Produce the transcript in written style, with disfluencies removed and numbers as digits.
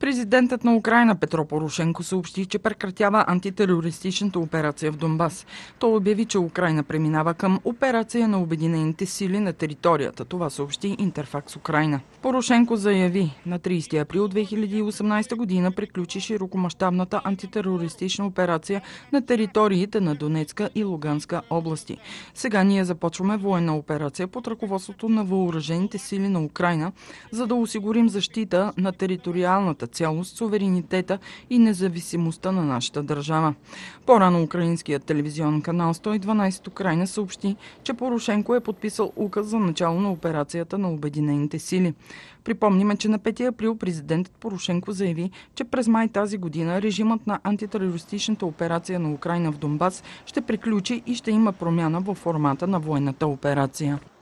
Президентът на Украйна Петро Порошенко съобщи, че прекратява антитерористичната операция в Донбас. Той обяви, че Украйна преминава към операция на Обединените сили на територията. Това съобщи Интерфакс Украйна. Порошенко заяви, на 30 април 2018 година приключи широкомащабната антитерористична операция на териториите на Донецка и Луганска области. Сега ние започваме военна операция под ръководството на въоръжените сили на Украйна, за да осигурим защита на териториалната цялост, суверенитета и независимостта на нашата държава. По-рано украинският телевизионен канал 112 Украйна съобщи, че Порошенко е подписал указ за начало на операцията на Обединените сили. Припомниме, че на 5 април президентът Порошенко заяви, че през май тази година режимът на антитерористичната операция на Украйна в Донбас ще приключи и ще има промяна във формата на военната операция.